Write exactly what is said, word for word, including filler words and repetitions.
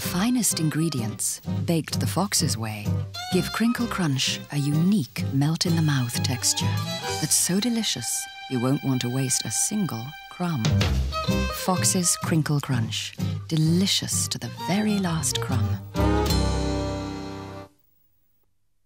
finest ingredients, baked the Fox's way, give Crinkle Crunch a unique melt-in-the-mouth texture that's so delicious you won't want to waste a single crumb. Fox's Crinkle Crunch, delicious to the very last crumb.